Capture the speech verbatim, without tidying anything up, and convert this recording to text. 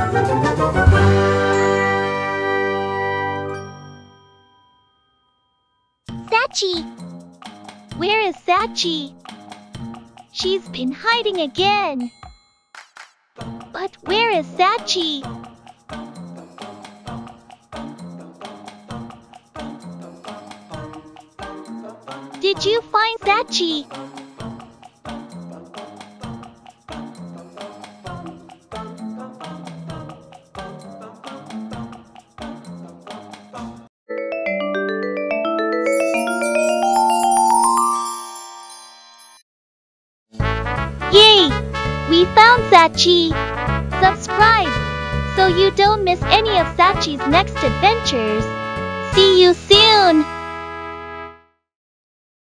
Sachi! Where is Sachi? She's been hiding again. But where is Sachi? Did you find Sachi? Yay! We found Sachi! Subscribe so you don't miss any of Sachi's next adventures. See you soon!